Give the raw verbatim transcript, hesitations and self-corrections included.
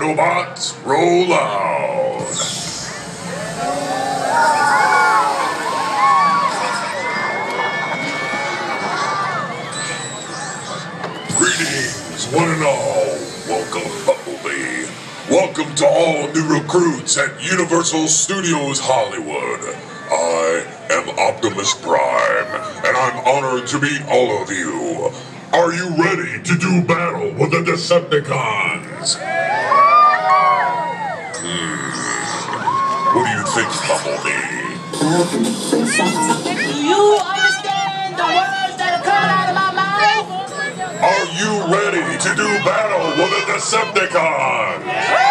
Autobots, roll out! Greetings, one and all. Welcome, Bumblebee. Welcome to all new recruits at Universal Studios Hollywood. I am Optimus Prime, and I'm honored to meet all of you. Are you ready to do battle with the Decepticons? Hmm. What do you think, Bumblebee? Do you understand the words that are coming out of my mouth? Are you ready to do battle with the Decepticons?